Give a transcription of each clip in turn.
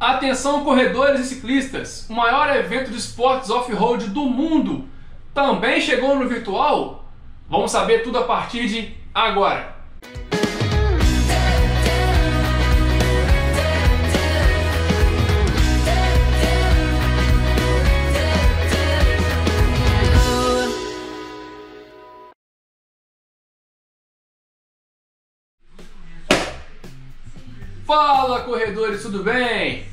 Atenção, corredores e ciclistas! O maior evento de esportes off-road do mundo também chegou no virtual? Vamos saber tudo a partir de agora! Fala, corredores, tudo bem?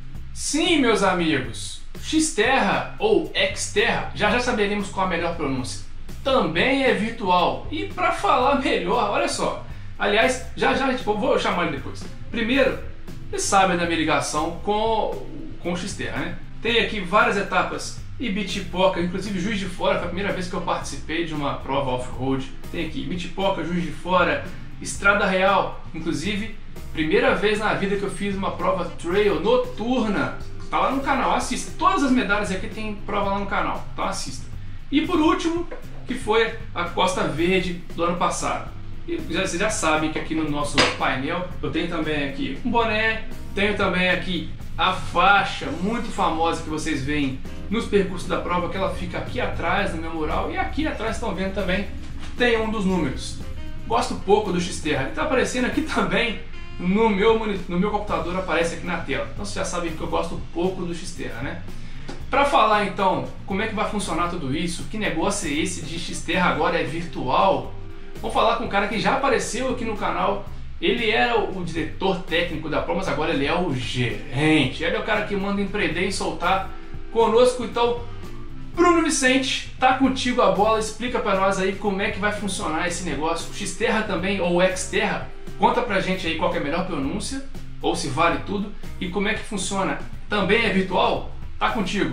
Sim, meus amigos, Xterra ou Xterra, já saberemos qual a melhor pronúncia, também é virtual. E para falar melhor, olha só, aliás, vou chamar ele depois. Primeiro, vocês sabem da minha ligação com o Xterra, né? Tem aqui várias etapas, Ibitipoca, inclusive Juiz de Fora, foi a primeira vez que eu participei de uma prova off-road. Tem aqui Ibitipoca, Juiz de Fora, Estrada Real, inclusive primeira vez na vida que eu fiz uma prova trail noturna. Tá lá no canal, assista. Todas as medalhas aqui tem prova lá no canal, então assista. E por último, que foi a Costa Verde do ano passado. E vocês já sabem que aqui no nosso painel eu tenho também aqui um boné, tenho também aqui a faixa muito famosa que vocês veem nos percursos da prova, que ela fica aqui atrás no meu mural, e aqui atrás estão vendo também, tem um dos números. Gosto pouco do Xterra, ele está aparecendo aqui também. No meu computador aparece aqui na tela. Então vocês já sabem que eu gosto pouco do Xterra, né? Para falar então como é que vai funcionar tudo isso, que negócio é esse de Xterra agora é virtual, vamos falar com um cara que já apareceu aqui no canal. Ele era o diretor técnico da prova, mas agora ele é o gerente. Ele é o cara que manda empreender e soltar conosco. Então, Bruno Vicente, tá contigo a bola, explica para nós aí como é que vai funcionar esse negócio. Xterra também, ou Xterra, conta pra gente aí qual que é a melhor pronúncia, ou se vale tudo, e como é que funciona. Também é virtual? Tá contigo.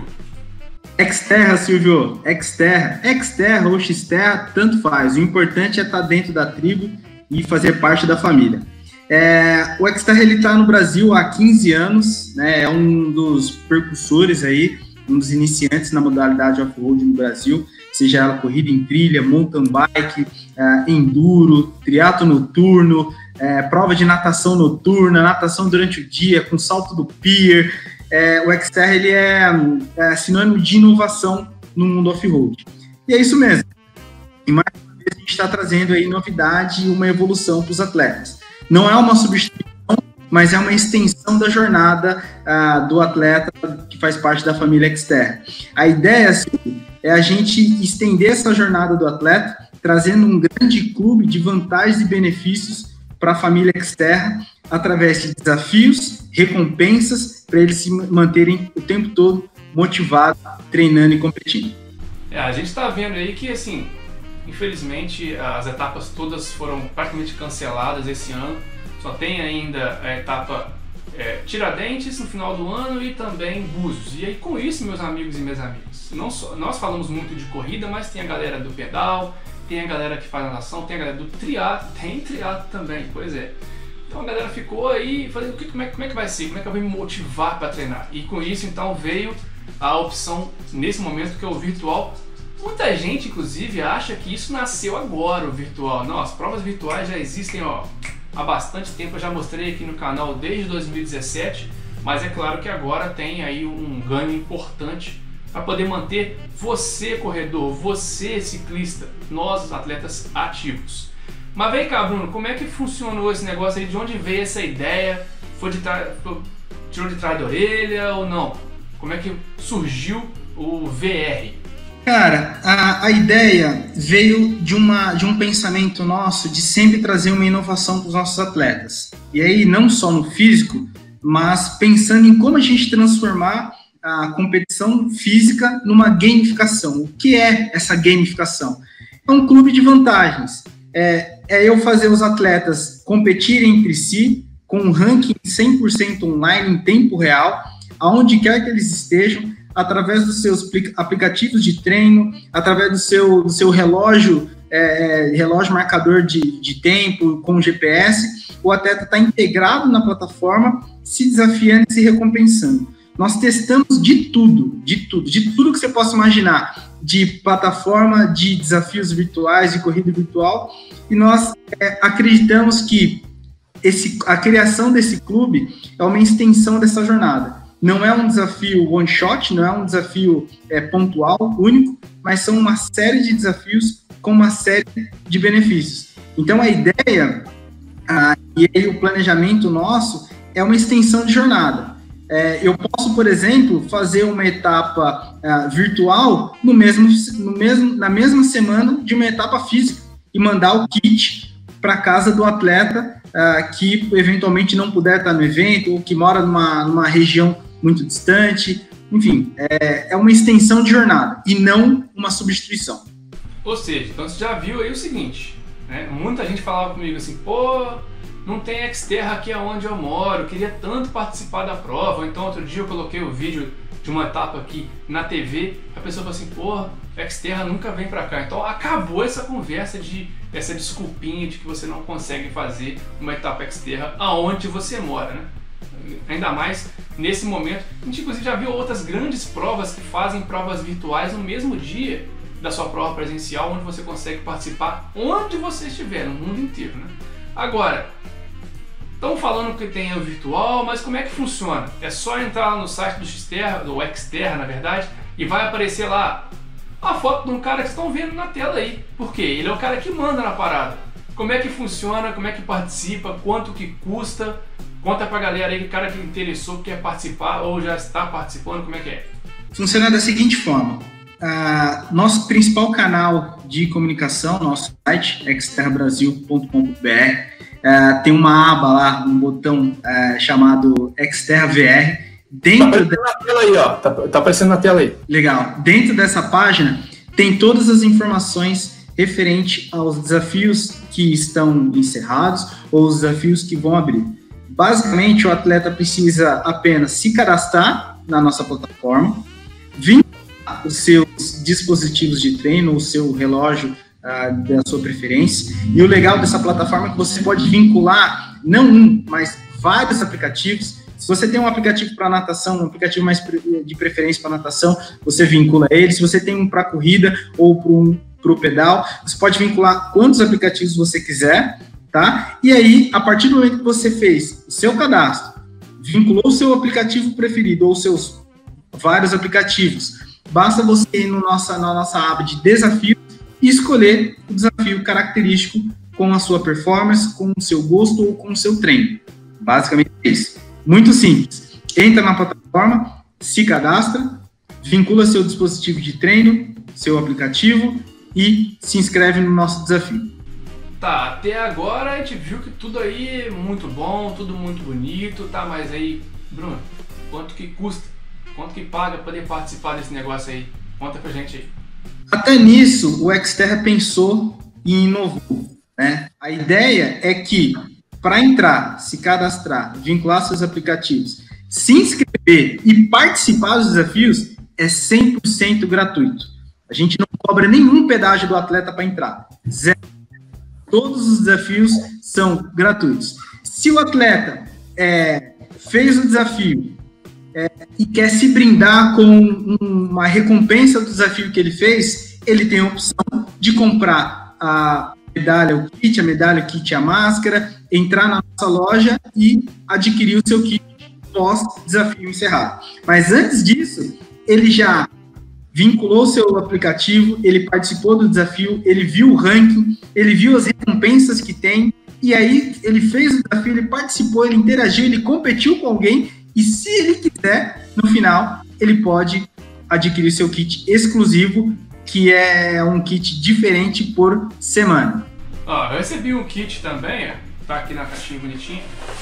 Xterra, Silvio, Xterra ou Xterra, tanto faz. O importante é estar dentro da tribo e fazer parte da família. O Xterra ele está no Brasil há 15 anos, né? É um dos percursores aí, um dos iniciantes na modalidade off-road no Brasil, seja ela corrida em trilha, mountain bike, enduro, triatlo noturno, prova de natação noturna, natação durante o dia, com salto do pier. O Xterra ele é sinônimo de inovação no mundo off-road. E é isso mesmo. E mais uma vez a gente está trazendo aí novidade e uma evolução para os atletas. Não é uma substituição, mas é uma extensão da jornada do atleta que faz parte da família Xterra. A ideia é a gente estender essa jornada do atleta, trazendo um grande clube de vantagens e benefícios para a família Xterra, através de desafios, recompensas, para eles se manterem o tempo todo motivados, treinando e competindo. A gente está vendo aí que, assim, infelizmente, as etapas todas foram praticamente canceladas esse ano. Só tem ainda a etapa Tiradentes no final do ano e também Búzios. E aí com isso, meus amigos e minhas amigas, nós falamos muito de corrida, mas tem a galera do pedal, tem a galera que faz natação, tem a galera do triatlo, tem triatlo também, pois é. Então a galera ficou aí falando, como é que vai ser, como é que eu vou me motivar para treinar? E com isso então veio a opção, nesse momento, que é o virtual. Muita gente, inclusive, acha que isso nasceu agora, o virtual. Não, as provas virtuais já existem há bastante tempo, eu já mostrei aqui no canal desde 2017, mas é claro que agora tem aí um ganho importante para poder manter você, corredor, você, ciclista, nós, atletas, ativos. Mas vem cá, Bruno, como é que funcionou esse negócio aí? De onde veio essa ideia? Tirou de trás da orelha ou não? Como é que surgiu o VR? Cara, a ideia veio de um pensamento nosso de sempre trazer uma inovação para os nossos atletas. E aí, não só no físico, mas pensando em como a gente transformar a competição física numa gamificação. O que é essa gamificação? É um clube de vantagens. É eu fazer os atletas competirem entre si com um ranking 100% online em tempo real, aonde quer que eles estejam, através dos seus aplicativos de treino, através do seu relógio, relógio marcador de tempo com GPS, o atleta está integrado na plataforma, se desafiando e se recompensando. Nós testamos de tudo que você possa imaginar, de plataforma, de desafios virtuais, de corrida virtual, e nós acreditamos que a criação desse clube é uma extensão dessa jornada. Não é um desafio one shot, não é um desafio pontual, único, mas são uma série de desafios com uma série de benefícios. Então, a ideia e aí o planejamento nosso é uma extensão de jornada. Eu posso, por exemplo, fazer uma etapa virtual na mesma semana de uma etapa física e mandar o kit para casa do atleta que eventualmente não puder estar no evento ou que mora numa região muito distante. Enfim, é uma extensão de jornada e não uma substituição. Ou seja, então você já viu aí o seguinte, né? Muita gente falava comigo assim, pô, não tem Xterra aqui onde eu moro, eu queria tanto participar da prova. Então outro dia eu coloquei o vídeo de uma etapa aqui na TV, a pessoa falou assim, pô, Xterra nunca vem pra cá. Então acabou essa conversa essa desculpinha de que você não consegue fazer uma etapa Xterra aonde você mora, né? Ainda mais nesse momento. A gente inclusive já viu outras grandes provas que fazem provas virtuais no mesmo dia da sua prova presencial, onde você consegue participar onde você estiver, no mundo inteiro, né? Agora, estão falando que tem o virtual, mas como é que funciona? É só entrar lá no site do Xterra, do Xterra, na verdade, e vai aparecer lá a foto de um cara que vocês estão vendo na tela aí. Por quê? Ele é o cara que manda na parada. Como é que funciona, como é que participa, quanto que custa? Conta pra galera aí, o cara que interessou, quer participar ou já está participando, como é que é? Funciona da seguinte forma. Nosso principal canal de comunicação, nosso site, xterrabrasil.com.br, tem uma aba lá, um botão chamado Xterra VR. Dentro na tela aí, ó. Tá aparecendo na tela aí. Legal. Dentro dessa página tem todas as informações referente aos desafios que estão encerrados ou os desafios que vão abrir. Basicamente, o atleta precisa apenas se cadastrar na nossa plataforma, vincular os seus dispositivos de treino, o seu relógio da sua preferência. E o legal dessa plataforma é que você pode vincular não um, mas vários aplicativos. Se você tem um aplicativo para natação, um aplicativo mais de preferência para natação, você vincula ele. Se você tem um para corrida ou para o pedal, você pode vincular quantos aplicativos você quiser, tá? E aí, a partir do momento que você fez o seu cadastro, vinculou o seu aplicativo preferido ou seus vários aplicativos, basta você ir na nossa aba de desafio e escolher o desafio característico com a sua performance, com o seu gosto ou com o seu treino. Basicamente é isso. Muito simples. Entra na plataforma, se cadastra, vincula seu dispositivo de treino, seu aplicativo e se inscreve no nosso desafio. Tá, até agora a gente viu que tudo aí é muito bom, tudo muito bonito, tá? Mas aí, Bruno, quanto que custa? Quanto que paga para poder participar desse negócio aí? Conta pra gente aí. Até nisso, o Xterra pensou e inovou, né? A ideia é que, para entrar, se cadastrar, vincular seus aplicativos, se inscrever e participar dos desafios, é 100% gratuito. A gente não cobra nenhum pedágio do atleta para entrar. Zero. Todos os desafios são gratuitos. Se o atleta fez o desafio e quer se brindar com uma recompensa do desafio que ele fez, ele tem a opção de comprar a medalha, o kit, a máscara, entrar na nossa loja e adquirir o seu kit pós-desafio encerrado. Mas antes disso, ele já vinculou o seu aplicativo, ele participou do desafio, ele viu o ranking, ele viu as recompensas que tem, e aí ele fez o desafio, ele participou, ele interagiu, ele competiu com alguém, e se ele quiser, no final, ele pode adquirir seu kit exclusivo, que é um kit diferente por semana. Eu recebi um kit também, tá aqui na caixinha bonitinho.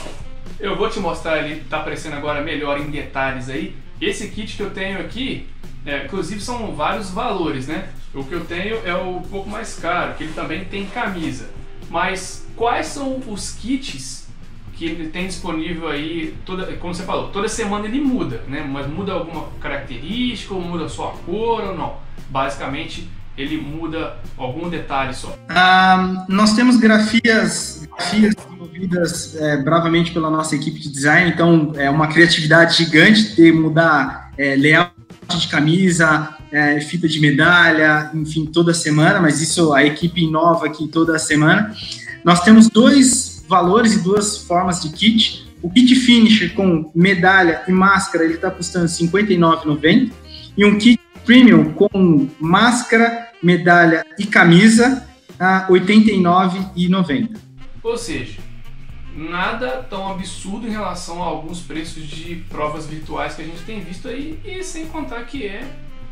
Eu vou te mostrar, ele tá aparecendo agora melhor em detalhes aí. Esse kit que eu tenho aqui, inclusive são vários valores, né? O que eu tenho é um pouco mais caro, que ele também tem camisa. Mas quais são os kits que ele tem disponível aí, como você falou, toda semana ele muda, né? Mas muda alguma característica, ou muda só a cor ou não? Basicamente, ele muda algum detalhe só. Nós temos grafias desenvolvidas bravamente pela nossa equipe de design, então é uma criatividade gigante de mudar layout de camisa, fita de medalha, enfim, toda semana, mas isso a equipe inova aqui toda semana. Nós temos dois valores e duas formas de kit. O kit finisher com medalha e máscara, ele está custando R$ 59,90. E um kit premium com máscara, medalha e camisa, a R$ 89,90. Ou seja, nada tão absurdo em relação a alguns preços de provas virtuais que a gente tem visto aí, e sem contar que é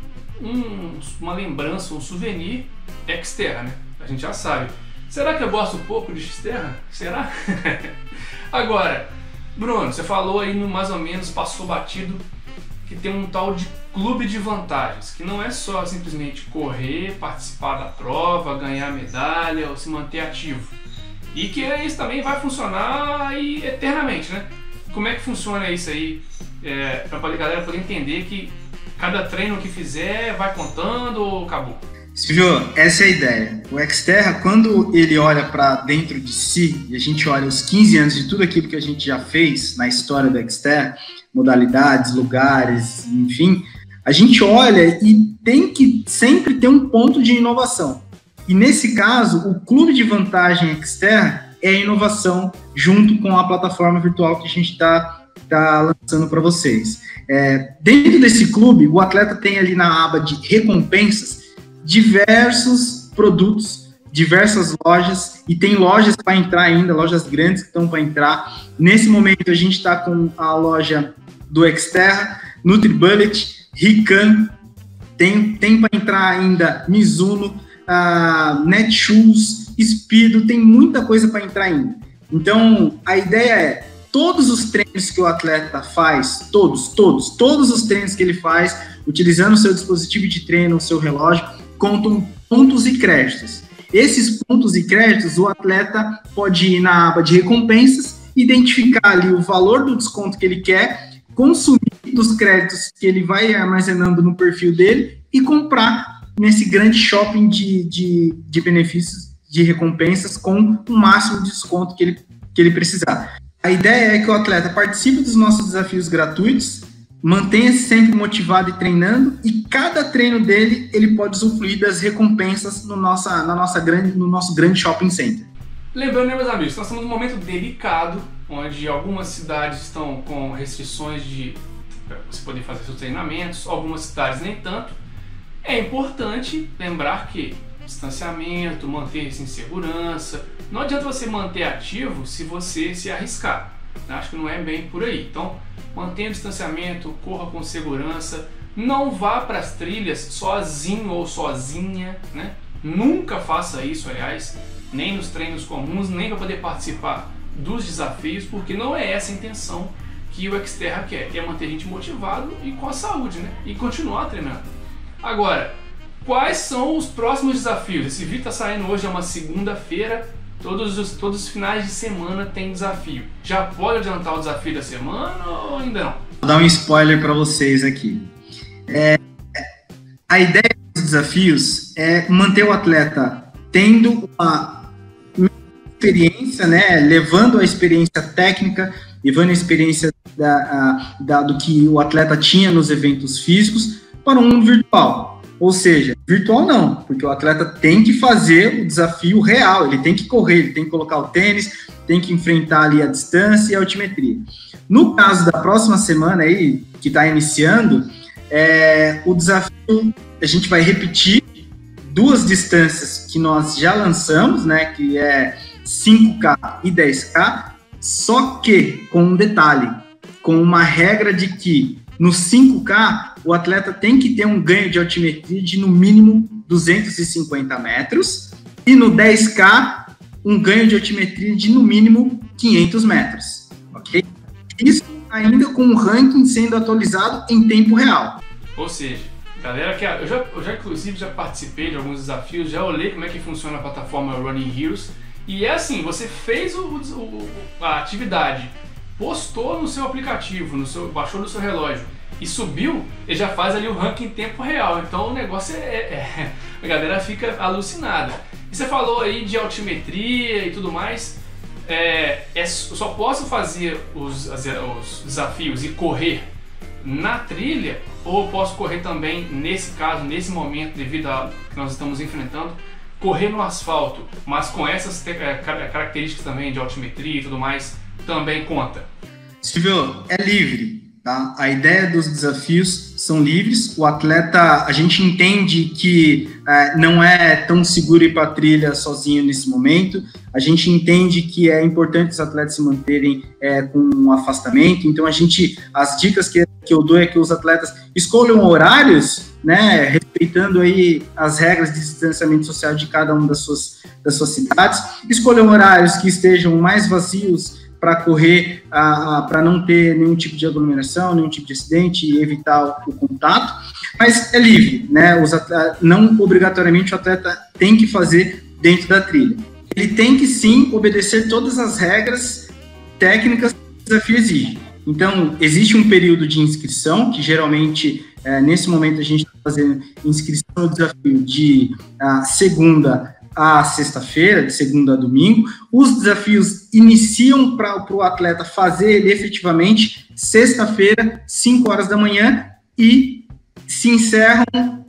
uma lembrança, um souvenir Xterra, né? A gente já sabe. Será que eu gosto pouco de Xterra? Será? Agora, Bruno, você falou aí mais ou menos, passou batido, que tem um tal de clube de vantagens, que não é só simplesmente correr, participar da prova, ganhar medalha ou se manter ativo. E que isso também vai funcionar aí eternamente, né? Como é que funciona isso aí? Para a galera poder entender que cada treino que fizer vai contando ou acabou? Silvio, essa é a ideia. O Xterra, quando ele olha para dentro de si, e a gente olha os 15 anos de tudo aquilo que a gente já fez na história do Xterra, modalidades, lugares, enfim, a gente olha e tem que sempre ter um ponto de inovação. E nesse caso, o clube de vantagem Xterra é a inovação junto com a plataforma virtual que a gente está lançando para vocês. Dentro desse clube, o atleta tem ali na aba de recompensas diversos produtos, diversas lojas, e tem lojas para entrar ainda, lojas grandes que estão para entrar. Nesse momento, a gente está com a loja do Xterra, NutriBullet, Rican, tem para entrar ainda Mizuno, Netshoes, Speedo, tem muita coisa para entrar ainda. Então, a ideia é, todos os treinos que o atleta faz, todos os treinos que ele faz, utilizando o seu dispositivo de treino, o seu relógio, contam pontos e créditos. Esses pontos e créditos, o atleta pode ir na aba de recompensas, identificar ali o valor do desconto que ele quer, consumir dos créditos que ele vai armazenando no perfil dele e comprar nesse grande shopping de benefícios, de recompensas, com o máximo de desconto que ele precisar. A ideia é que o atleta participe dos nossos desafios gratuitos, mantenha-se sempre motivado e treinando, e cada treino dele, ele pode usufruir das recompensas no nosso grande shopping center. Lembrando, né, meus amigos, nós estamos num momento delicado, onde algumas cidades estão com restrições de você poder fazer seus treinamentos, algumas cidades nem tanto. É importante lembrar que distanciamento, manter-se em segurança, não adianta você manter ativo se você se arriscar. Acho que não é bem por aí. Então, mantenha o distanciamento, corra com segurança, não vá para as trilhas sozinho ou sozinha, né? Nunca faça isso, aliás, nem nos treinos comuns, nem para poder participar dos desafios, porque não é essa a intenção que o Xterra quer, que é manter a gente motivado e com a saúde, né? E continuar treinando. Agora, quais são os próximos desafios? Esse vídeo está saindo hoje, é uma segunda-feira. Todos os finais de semana tem desafio. Já pode adiantar o desafio da semana ou ainda não? Vou dar um spoiler para vocês aqui. A ideia dos desafios é manter o atleta tendo uma experiência, né, levando a experiência técnica, levando a experiência do que o atleta tinha nos eventos físicos para um mundo virtual. Ou seja, virtual não, porque o atleta tem que fazer o desafio real, ele tem que correr, ele tem que colocar o tênis, tem que enfrentar ali a distância e a altimetria. No caso da próxima semana aí, que está iniciando, o desafio, a gente vai repetir duas distâncias que nós já lançamos, né, que é 5K e 10K, só que com um detalhe, com uma regra de que no 5K, o atleta tem que ter um ganho de altimetria de no mínimo 250 metros e no 10K, um ganho de altimetria de no mínimo 500 metros, ok? Isso ainda com o ranking sendo atualizado em tempo real. Ou seja, galera, eu já inclusive já participei de alguns desafios, já olhei como é que funciona a plataforma Running Heroes, e é assim, você fez a atividade, postou no seu aplicativo, baixou no seu relógio e subiu, ele já faz ali o ranking em tempo real. Então o negócio a galera fica alucinada. E você falou aí de altimetria e tudo mais. Eu só posso fazer os desafios e correr na trilha, ou eu posso correr também, nesse caso, nesse momento, devido a que nós estamos enfrentando, correr no asfalto, mas com essas características também de altimetria e tudo mais, também conta? Silvio, é livre, tá? A ideia dos desafios são livres. O atleta, a gente entende que não é tão seguro ir para a trilha sozinho nesse momento. A gente entende que é importante os atletas se manterem com um afastamento. Então, as dicas que eu dou é que os atletas escolham horários, né, respeitando aí as regras de distanciamento social de cada uma das suas cidades. Escolham horários que estejam mais vazios para correr, para não ter nenhum tipo de aglomeração, nenhum tipo de acidente e evitar o contato, mas é livre, né? Não obrigatoriamente o atleta tem que fazer dentro da trilha. Ele tem que sim obedecer todas as regras técnicas que o desafio exige. Então, existe um período de inscrição, que geralmente, nesse momento, a gente está fazendo inscrição no desafio de segunda a sexta-feira, de segunda a domingo. Os desafios iniciam para o atleta fazer ele efetivamente sexta-feira, 5 horas da manhã, e se encerram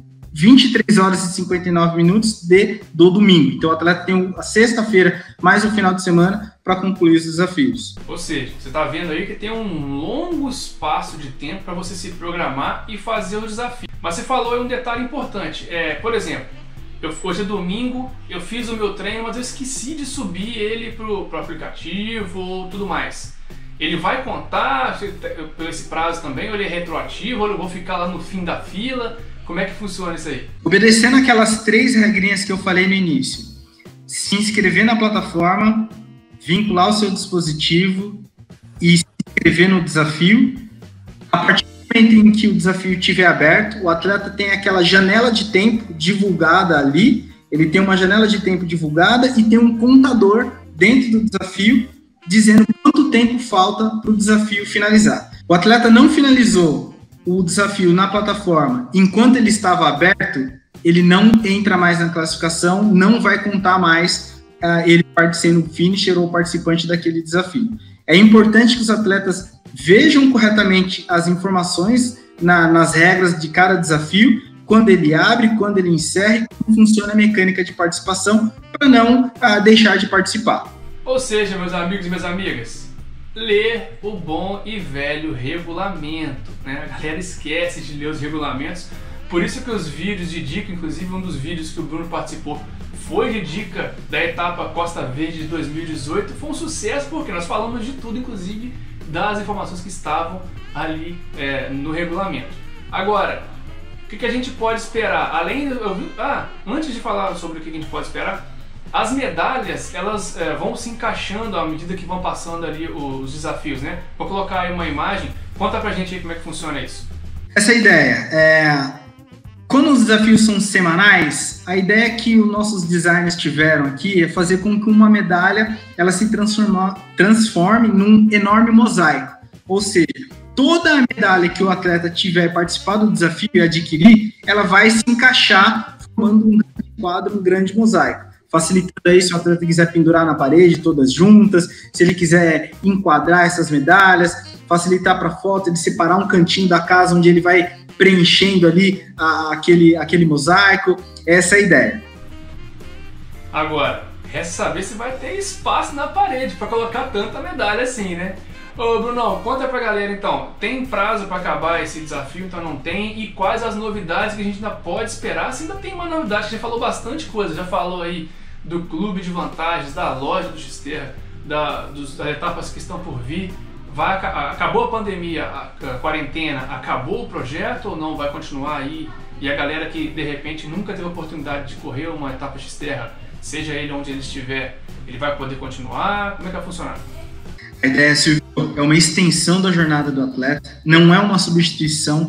23 horas e 59 minutos do domingo. Então, o atleta tem a sexta-feira mais o final de semana para concluir os desafios. Ou seja, você está vendo aí que tem um longo espaço de tempo para você se programar e fazer o desafio. Mas você falou aí um detalhe importante. Por exemplo, hoje é domingo, eu fiz o meu treino, mas eu esqueci de subir ele pro aplicativo ou tudo mais. Ele vai contar por esse prazo também, ou ele é retroativo, ou eu vou ficar lá no fim da fila? Como é que funciona isso aí? Obedecendo aquelas 3 regrinhas que eu falei no início. Se inscrever na plataforma, vincular o seu dispositivo e se inscrever no desafio. A partir do momento em que o desafio estiver aberto, o atleta tem aquela janela de tempo divulgada ali, ele tem uma janela de tempo divulgada e tem um contador dentro do desafio dizendo quanto tempo falta para o desafio finalizar. O atleta não finalizou o desafio na plataforma enquanto ele estava aberto, ele não entra mais na classificação, não vai contar mais ele sendo finisher ou participante daquele desafio. É importante que os atletas vejam corretamente as informações nas regras de cada desafio, quando ele abre, quando ele encerra e como funciona a mecânica de participação, para não deixar de participar. Ou seja, meus amigos e minhas amigas, ler o bom e velho regulamento, né? A galera esquece de ler os regulamentos, por isso que os vídeos de dica, inclusive um dos vídeos que o Bruno participou foi de dica da etapa Costa Verde de 2018, foi um sucesso porque nós falamos de tudo, inclusive das informações que estavam ali no regulamento. Agora, o que a gente pode esperar? Antes de falar sobre o que a gente pode esperar, as medalhas, elas vão se encaixando à medida que vão passando ali os desafios, né? Vou colocar aí uma imagem, conta pra gente aí como é que funciona isso. Essa é a ideia. Quando os desafios são semanais, a ideia que os nossos designers tiveram aqui é fazer com que uma medalha ela se transforme num enorme mosaico. Ou seja, toda a medalha que o atleta tiver participado do desafio e adquirir, ela vai se encaixar formando um grande quadro, um grande mosaico. Facilitando aí se o atleta quiser pendurar na parede todas juntas, se ele quiser enquadrar essas medalhas, facilitar para a foto, ele separar um cantinho da casa onde ele vai preenchendo ali aquele mosaico. Essa é a ideia. Agora, resta saber se vai ter espaço na parede para colocar tanta medalha assim, né? Ô Brunão, conta pra galera então, tem prazo para acabar esse desafio, então não tem? E quais as novidades que a gente ainda pode esperar? Se ainda tem uma novidade, a gente falou bastante coisa, já falou aí do clube de vantagens, da loja do Xterra, das etapas que estão por vir. Acabou a pandemia, a quarentena, acabou o projeto ou não? Vai continuar aí? E a galera que de repente nunca teve a oportunidade de correr uma etapa Xterra, seja ele onde ele estiver, ele vai poder continuar? Como é que vai funcionar? A ideia, Silvio, é uma extensão da jornada do atleta, não é uma substituição,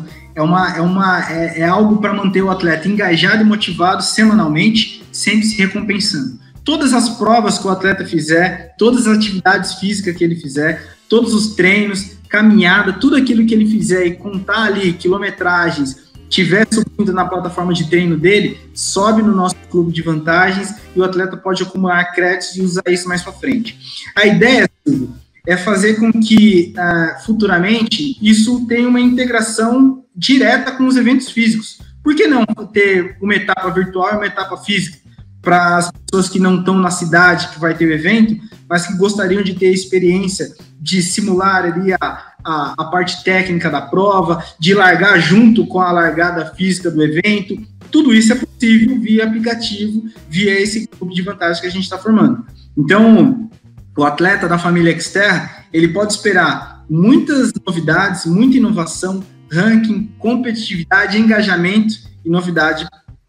é algo para manter o atleta engajado e motivado semanalmente, sempre se recompensando. Todas as provas que o atleta fizer, todas as atividades físicas que ele fizer, todos os treinos, caminhada, tudo aquilo que ele fizer e contar ali quilometragens, tiver subindo na plataforma de treino dele, sobe no nosso clube de vantagens e o atleta pode acumular créditos e usar isso mais para frente. A ideia, Silvio, é fazer com que futuramente isso tenha uma integração direta com os eventos físicos. Por que não ter uma etapa virtual e uma etapa física? para as pessoas que não estão na cidade que vai ter o evento, mas que gostariam de ter a experiência de simular ali a parte técnica da prova, de largar junto com a largada física do evento. Tudo isso é possível via aplicativo, via esse grupo de vantagens que a gente está formando. Então, o atleta da família Xterra, ele pode esperar muitas novidades, muita inovação, ranking, competitividade, engajamento e novidade.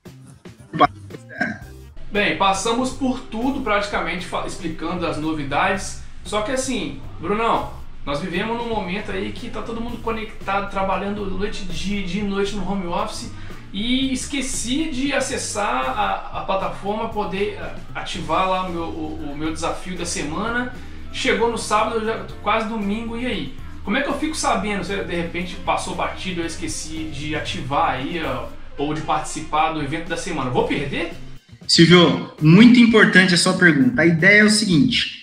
Bem, passamos por tudo praticamente explicando as novidades, só que assim, Brunão, nós vivemos num momento aí que tá todo mundo conectado, trabalhando noite, dia e noite no home office, e esqueci de acessar a plataforma, poder ativar lá o meu desafio da semana. Chegou no sábado, já quase domingo, e aí? Como é que eu fico sabendo se de repente passou batido, eu esqueci de ativar aí, ou de participar do evento da semana? Vou perder? Silvio, muito importante a sua pergunta. A ideia é o seguinte,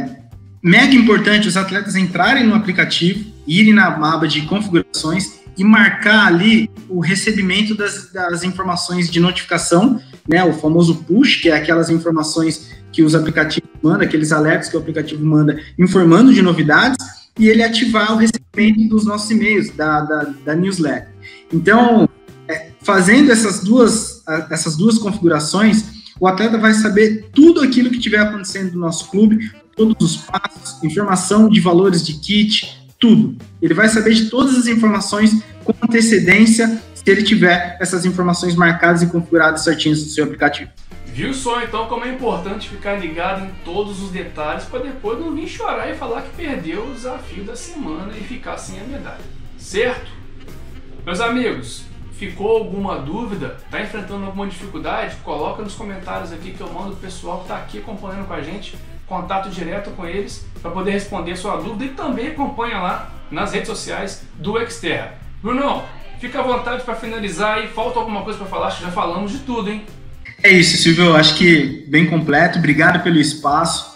mega importante os atletas entrarem no aplicativo, irem na aba de configurações e marcar ali o recebimento das informações de notificação, né, o famoso push, que é aquelas informações que os aplicativos mandam, aqueles alertas que o aplicativo manda informando de novidades, e ele ativar o recebimento dos nossos e-mails, da newsletter. Então, fazendo essas duas configurações, o atleta vai saber tudo aquilo que estiver acontecendo no nosso clube, todos os passos, informação de valores de kit, tudo. Ele vai saber de todas as informações com antecedência, se ele tiver essas informações marcadas e configuradas certinhas no seu aplicativo. Viu só então como é importante ficar ligado em todos os detalhes para depois não vir chorar e falar que perdeu o desafio da semana e ficar sem a medalha, certo? Meus amigos, ficou alguma dúvida? Está enfrentando alguma dificuldade? Coloca nos comentários aqui que eu mando o pessoal que está aqui acompanhando com a gente, contato direto com eles para poder responder sua dúvida, e também acompanha lá nas redes sociais do Xterra. Brunão, fica à vontade para finalizar, e falta alguma coisa para falar? Acho que já falamos de tudo, hein? É isso, Silvio, eu acho que bem completo, obrigado pelo espaço.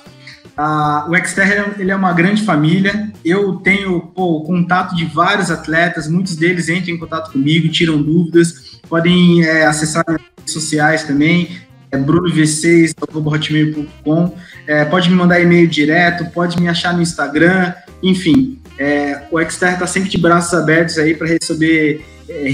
O Xterra, ele é uma grande família, eu tenho o contato de vários atletas, muitos deles entram em contato comigo, tiram dúvidas, podem acessar as redes sociais também, brunov6@hotmail.com, pode me mandar e-mail direto, pode me achar no Instagram, enfim, o Xterra está sempre de braços abertos aí para receber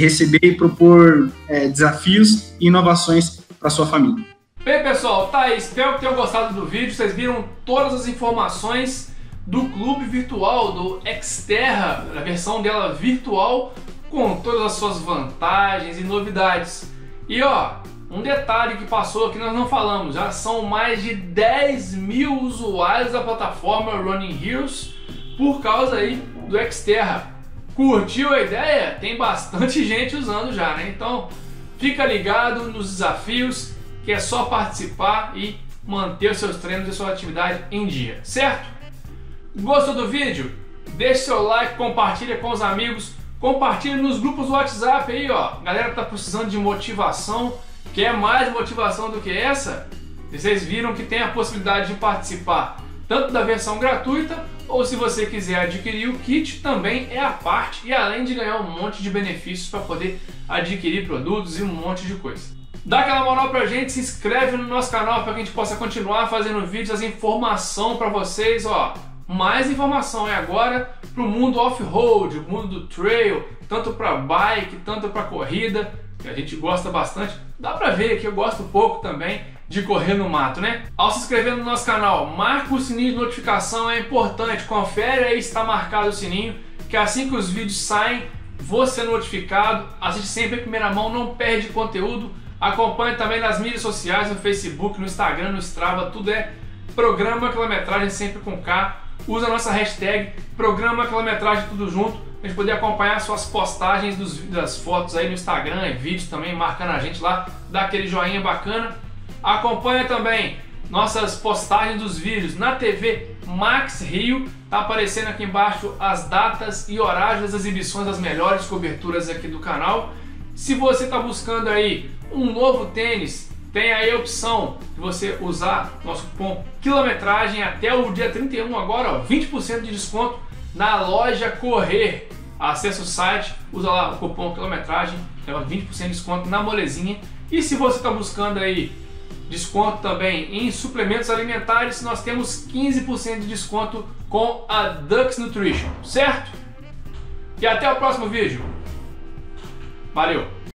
e propor desafios e inovações para sua família. Bem, pessoal, tá aí, espero que tenham gostado do vídeo. Vocês viram todas as informações do clube virtual do Xterra, a versão dela virtual, com todas as suas vantagens e novidades. E ó, um detalhe que passou aqui nós não falamos, já são mais de 10 mil usuários da plataforma Running Heroes por causa aí do Xterra. Curtiu a ideia? Tem bastante gente usando já, né? Então fica ligado nos desafios, que é só participar e manter os seus treinos e sua atividade em dia, certo? Gostou do vídeo? Deixe seu like, compartilha com os amigos, compartilha nos grupos do WhatsApp aí, ó. Galera que tá precisando de motivação, quer mais motivação do que essa? Vocês viram que tem a possibilidade de participar tanto da versão gratuita, ou se você quiser adquirir o kit, também é a parte, e além de ganhar um monte de benefícios para poder adquirir produtos e um monte de coisa. Dá aquela moral pra gente, se inscreve no nosso canal para que a gente possa continuar fazendo vídeos, as informação para vocês, ó. Mais informação é agora pro mundo off-road, o mundo do trail, tanto para bike, tanto para corrida, que a gente gosta bastante. Dá pra ver que eu gosto pouco também de correr no mato, né? Ao se inscrever no nosso canal, marca o sininho de notificação, é importante, confere aí se está marcado o sininho, que assim que os vídeos saem, você é notificado, assiste sempre em primeira mão, não perde conteúdo. Acompanhe também nas mídias sociais, no Facebook, no Instagram, no Strava, tudo é Programa Quilometragem, sempre com K. Usa a nossa hashtag Programa Quilometragem, tudo junto, pra gente poder acompanhar suas postagens das fotos aí no Instagram e vídeos também, marcando a gente lá, dá aquele joinha bacana. Acompanha também nossas postagens dos vídeos na TV Max Rio, tá aparecendo aqui embaixo as datas e horários das exibições, das melhores coberturas aqui do canal. Se você está buscando aí um novo tênis, tem aí a opção de você usar nosso cupom quilometragem até o dia 31 agora, ó, 20% de desconto na loja Correr. Acesse o site, usa lá o cupom quilometragem, leva 20% de desconto na molezinha. E se você está buscando aí desconto também em suplementos alimentares, nós temos 15% de desconto com a Dux Nutrition, certo? E até o próximo vídeo. Valeu!